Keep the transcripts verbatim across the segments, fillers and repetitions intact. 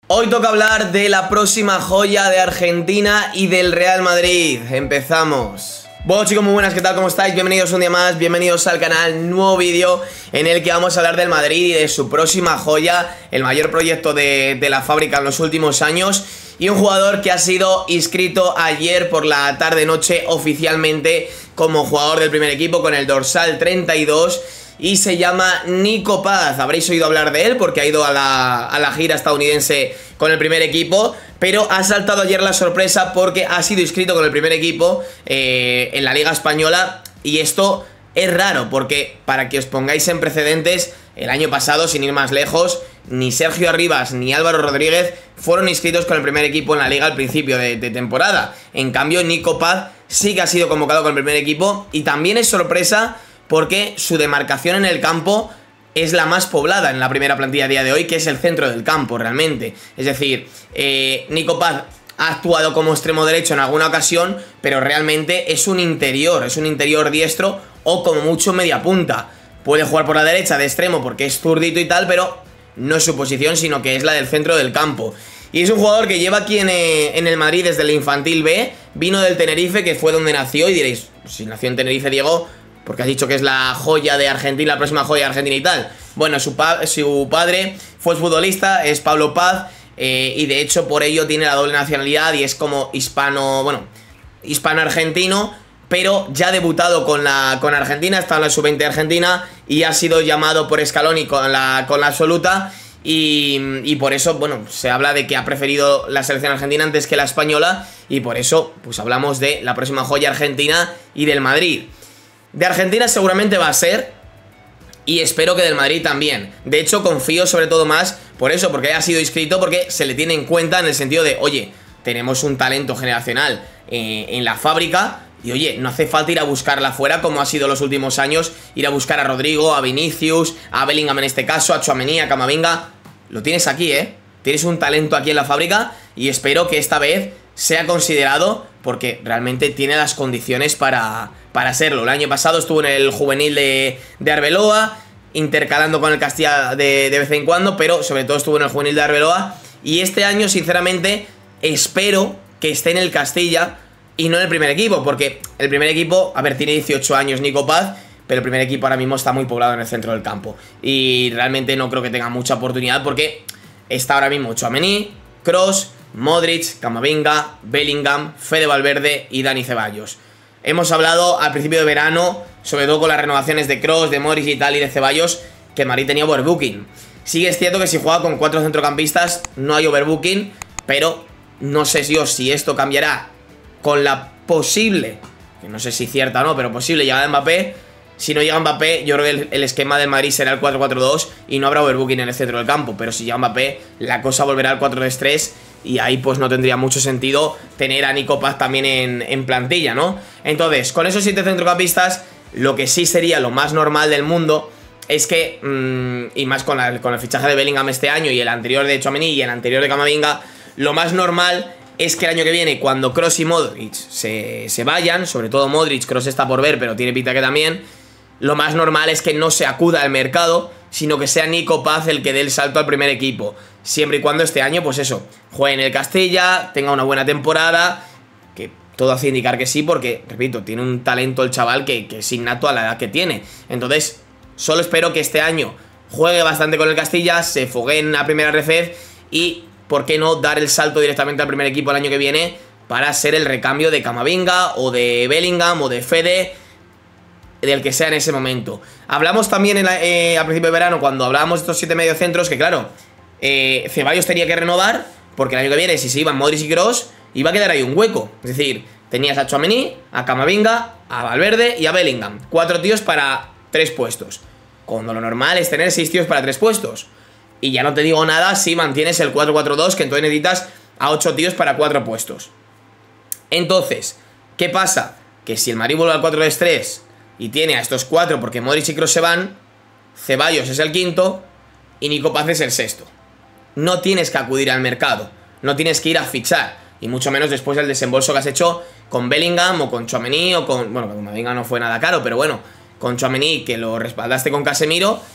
Hoy toca hablar de la próxima joya de Argentina y del Real Madrid. Empezamos. Bueno chicos, muy buenas, ¿qué tal? ¿Cómo estáis? Bienvenidos un día más, bienvenidos al canal, nuevo vídeo en el que vamos a hablar del Madrid y de su próxima joya, el mayor proyecto de, de la fábrica en los últimos años, y un jugador que ha sido inscrito ayer por la tarde-noche oficialmente como jugador del primer equipo con el dorsal treinta y dos, y se llama Nico Paz. Habréis oído hablar de él porque ha ido a la, a la gira estadounidense con el primer equipo, pero ha saltado ayer la sorpresa porque ha sido inscrito con el primer equipo eh, en la Liga Española. Y esto es raro porque, para que os pongáis en precedentes, el año pasado, sin ir más lejos, ni Sergio Arribas ni Álvaro Rodríguez fueron inscritos con el primer equipo en la Liga al principio de, de temporada. En cambio, Nico Paz sí que ha sido convocado con el primer equipo, y también es sorpresa porque su demarcación en el campo es la más poblada en la primera plantilla a día de hoy, que es el centro del campo realmente. Es decir, eh, Nico Paz ha actuado como extremo derecho en alguna ocasión, pero realmente es un interior, es un interior diestro o como mucho media punta. Puede jugar por la derecha de extremo porque es zurdito y tal, pero no es su posición, sino que es la del centro del campo. Y es un jugador que lleva aquí en, eh, en el Madrid desde el infantil B, vino del Tenerife, que fue donde nació, y diréis, si nació en Tenerife, Diego, porque has dicho que es la joya de Argentina, la próxima joya de Argentina y tal. Bueno, su, pa su padre fue futbolista, es Pablo Paz, eh, y de hecho por ello tiene la doble nacionalidad y es como hispano, bueno, hispano-argentino, pero ya ha debutado con la con Argentina, está en la sub veinte de Argentina y ha sido llamado por Scaloni con la, con la absoluta. Y, y por eso, bueno, se habla de que ha preferido la selección argentina antes que la española, y por eso pues hablamos de la próxima joya argentina y del Madrid. De Argentina seguramente va a ser, y espero que del Madrid también. De hecho, confío sobre todo más por eso, porque haya sido inscrito, porque se le tiene en cuenta en el sentido de, oye, tenemos un talento generacional eh, en la fábrica, y oye, no hace falta ir a buscarla afuera como ha sido los últimos años, ir a buscar a Rodrigo, a Vinicius, a Bellingham en este caso, a Tchouaméni, a Camavinga. Lo tienes aquí, ¿eh? Tienes un talento aquí en la fábrica, y espero que esta vez sea considerado, porque realmente tiene las condiciones para, para serlo. El año pasado estuvo en el juvenil de, de Arbeloa, intercalando con el Castilla de, de vez en cuando, pero sobre todo estuvo en el juvenil de Arbeloa. Y este año, sinceramente, espero que esté en el Castilla y no en el primer equipo, porque el primer equipo, a ver, tiene dieciocho años Nico Paz, pero el primer equipo ahora mismo está muy poblado en el centro del campo, y realmente no creo que tenga mucha oportunidad, porque está ahora mismo Tchouaméni, Kroos, Modric, Camavinga, Bellingham, Fede Valverde y Dani Ceballos. Hemos hablado al principio de verano, sobre todo con las renovaciones de Kroos, de Modric y tal, y de Ceballos, que Madrid tenía overbooking. Sí es cierto que si juega con cuatro centrocampistas no hay overbooking, pero no sé yo si esto cambiará con la posible, que no sé si cierta o no, pero posible llegada de Mbappé. Si no llega Mbappé, yo creo que el, el esquema del Madrid será el cuatro cuatro dos y no habrá overbooking en el centro del campo. Pero si llega Mbappé, la cosa volverá al cuatro tres tres, y ahí pues no tendría mucho sentido tener a Nico Paz también en, en plantilla, ¿no? Entonces, con esos siete centrocampistas, lo que sí sería lo más normal del mundo es que, mmm, y más con, la, con el fichaje de Bellingham este año y el anterior de Tchouaméni y el anterior de Camavinga, lo más normal es que el año que viene, cuando Kroos y Modric se, se vayan, sobre todo Modric, Kroos está por ver, pero tiene pinta que también, lo más normal es que no se acuda al mercado, sino que sea Nico Paz el que dé el salto al primer equipo. Siempre y cuando este año, pues eso, juegue en el Castilla, tenga una buena temporada, que todo hace indicar que sí, porque, repito, tiene un talento el chaval que, que es innato a la edad que tiene. Entonces, solo espero que este año juegue bastante con el Castilla, se fogue en la primera R F y, ¿por qué no dar el salto directamente al primer equipo el año que viene para ser el recambio de Camavinga o de Bellingham o de Fede, del que sea en ese momento? Hablamos también en la, eh, a principio de verano, cuando hablábamos de estos siete mediocentros, que claro, eh, Ceballos tenía que renovar, porque el año que viene, si se iban Modric y Kroos, iba a quedar ahí un hueco. Es decir, tenías a Tchouaméni, a Camavinga, a Valverde y a Bellingham. Cuatro tíos para tres puestos, cuando lo normal es tener seis tíos para tres puestos. Y ya no te digo nada si mantienes el cuatro cuatro dos, que entonces necesitas a ocho tíos para cuatro puestos. Entonces, ¿qué pasa? Que si el Madrid vuelve al cuatro tres tres y tiene a estos cuatro, porque Modric y Kroos se van, Ceballos es el quinto y Nico Paz es el sexto. No tienes que acudir al mercado, no tienes que ir a fichar, y mucho menos después del desembolso que has hecho con Bellingham o con Tchouaméni o con... Bueno, con Bellingham no fue nada caro, pero bueno, con Tchouaméni, que lo respaldaste con Casemiro,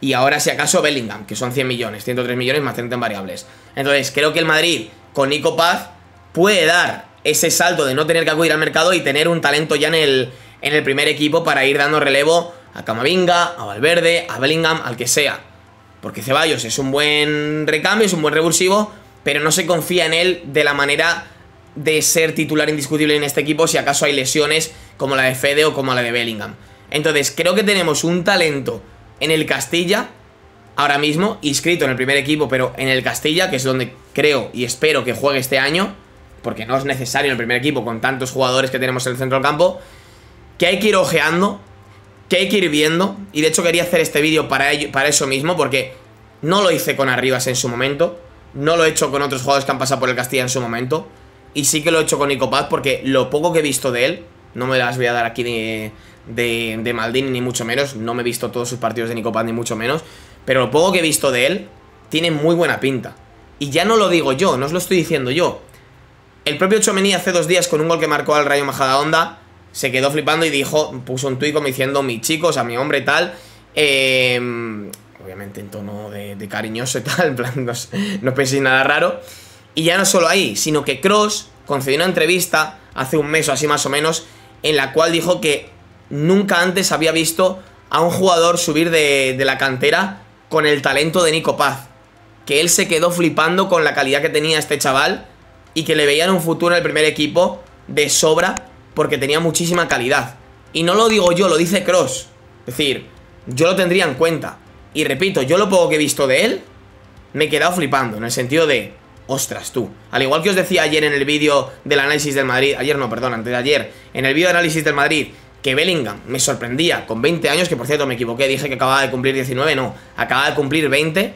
Y ahora si acaso Bellingham, que son cien millones, ciento tres millones más treinta en variables. Entonces creo que el Madrid con Nico Paz puede dar ese salto de no tener que acudir al mercado y tener un talento ya en el, en el primer equipo para ir dando relevo a Camavinga, a Valverde, a Bellingham, al que sea. Porque Ceballos es un buen recambio, es un buen revulsivo, pero no se confía en él de la manera de ser titular indiscutible en este equipo si acaso hay lesiones como la de Fede o como la de Bellingham. Entonces creo que tenemos un talento en el Castilla ahora mismo, inscrito en el primer equipo, pero en el Castilla, que es donde creo y espero que juegue este año, porque no es necesario en el primer equipo con tantos jugadores que tenemos en el centro del campo, que hay que ir ojeando, que hay que ir viendo. Y de hecho quería hacer este vídeo para, ello, para eso mismo, porque no lo hice con Arribas en su momento, no lo he hecho con otros jugadores que han pasado por el Castilla en su momento, y sí que lo he hecho con Nico Paz, porque lo poco que he visto de él, no me las voy a dar aquí de, de, de Maldini ni mucho menos, no me he visto todos sus partidos de Nico Paz ni mucho menos, pero lo poco que he visto de él tiene muy buena pinta. Y ya no lo digo yo, no os lo estoy diciendo yo. El propio Tchouaméni hace dos días con un gol que marcó al Rayo Majadahonda se quedó flipando y dijo, puso un tuit como diciendo mi chico, o sea, mi hombre tal, eh, obviamente en tono de, de cariñoso y tal, en plan, no, no penséis nada raro. Y ya no solo ahí, sino que Kroos concedió una entrevista hace un mes o así más o menos, en la cual dijo que nunca antes había visto a un jugador subir de, de la cantera con el talento de Nico Paz, que él se quedó flipando con la calidad que tenía este chaval y que le veía en un futuro en el primer equipo de sobra porque tenía muchísima calidad. Y no lo digo yo, lo dice Kroos. Es decir, yo lo tendría en cuenta. Y repito, yo lo poco que he visto de él me he quedado flipando, en el sentido de, ostras tú, al igual que os decía ayer en el vídeo del análisis del Madrid, ayer no, perdón, antes de ayer, en el vídeo de análisis del Madrid, que Bellingham me sorprendía con veinte años, que por cierto me equivoqué, dije que acababa de cumplir diecinueve, no, acababa de cumplir veinte.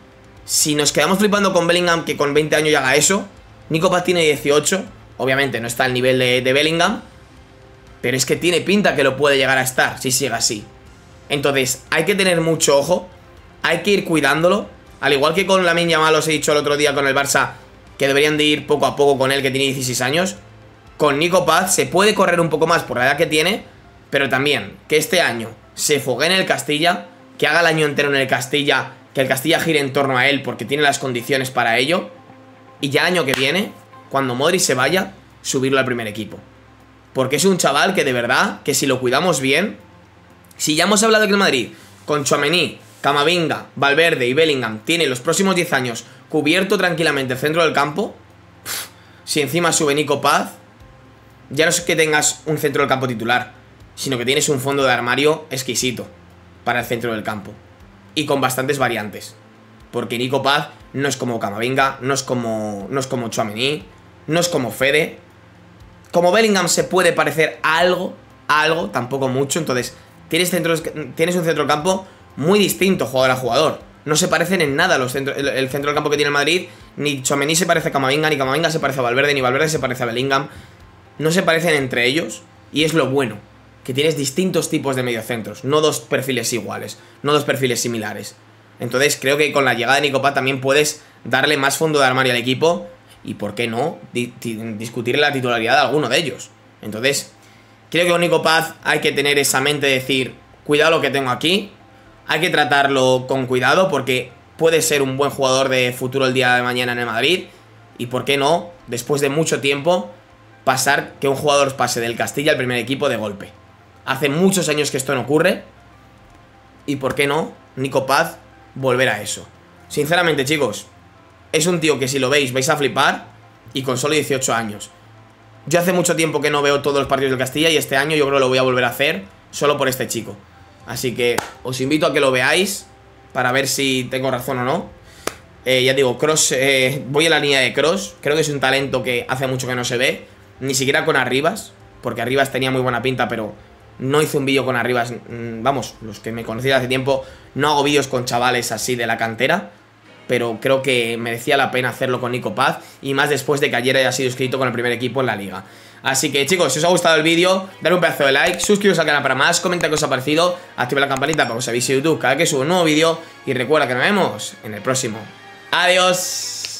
Si nos quedamos flipando con Bellingham, que con veinte años ya haga eso, Nico Paz tiene dieciocho, obviamente no está al nivel de, de Bellingham, pero es que tiene pinta que lo puede llegar a estar, si sigue así. Entonces, hay que tener mucho ojo, hay que ir cuidándolo, al igual que con Lamine Yamal, os he dicho el otro día con el Barça, que deberían de ir poco a poco con él, que tiene dieciséis años. Con Nico Paz se puede correr un poco más por la edad que tiene, pero también que este año se fogue en el Castilla, que haga el año entero en el Castilla, que el Castilla gire en torno a él porque tiene las condiciones para ello, y ya el año que viene, cuando Modric se vaya, subirlo al primer equipo. Porque es un chaval que de verdad, que si lo cuidamos bien, si ya hemos hablado que el Madrid, con Tchouaméni, Camavinga, Valverde y Bellingham, tiene los próximos diez años cubierto tranquilamente el centro del campo, pff, si encima sube Nico Paz, ya no es que tengas un centro del campo titular, sino que tienes un fondo de armario exquisito para el centro del campo. Y con bastantes variantes. Porque Nico Paz no es como Camavinga, no es como, no es como Tchouaméni, no es como Fede. Como Bellingham se puede parecer a algo, a algo, tampoco mucho. Entonces tienes, centros, tienes un centro del campo muy distinto jugador a jugador. No se parecen en nada los centro, el, el centro del campo que tiene el Madrid. Ni Tchouaméni se parece a Camavinga, ni Camavinga se parece a Valverde, ni Valverde se parece a Bellingham. No se parecen entre ellos. Y es lo bueno, que tienes distintos tipos de mediocentros, no dos perfiles iguales, no dos perfiles similares. Entonces creo que con la llegada de Nico Paz también puedes darle más fondo de armario al equipo y, ¿por qué no?, di discutir la titularidad de alguno de ellos. Entonces, creo que con Nico Paz hay que tener esa mente de decir, cuidado lo que tengo aquí, hay que tratarlo con cuidado porque puede ser un buen jugador de futuro el día de mañana en el Madrid y, ¿por qué no?, después de mucho tiempo, pasar que un jugador pase del Castilla al primer equipo de golpe. Hace muchos años que esto no ocurre y, ¿por qué no?, Nico Paz volver a eso. Sinceramente, chicos, es un tío que si lo veis vais a flipar y con solo dieciocho años. Yo hace mucho tiempo que no veo todos los partidos del Castilla y este año yo creo que lo voy a volver a hacer solo por este chico. Así que os invito a que lo veáis para ver si tengo razón o no. Eh, ya digo, Kroos, eh, voy en la línea de Kroos. Creo que es un talento que hace mucho que no se ve, ni siquiera con Arribas, porque Arribas tenía muy buena pinta, pero no hice un vídeo con Arribas. Vamos, los que me conocían hace tiempo, no hago vídeos con chavales así de la cantera, pero creo que merecía la pena hacerlo con Nico Paz, y más después de que ayer haya sido inscrito con el primer equipo en la liga. Así que, chicos, si os ha gustado el vídeo, dale un pedazo de like, suscribiros al canal para más, comenta qué os ha parecido, activa la campanita para que os avise YouTube cada vez que subo un nuevo vídeo, y recuerda que nos vemos en el próximo. ¡Adiós!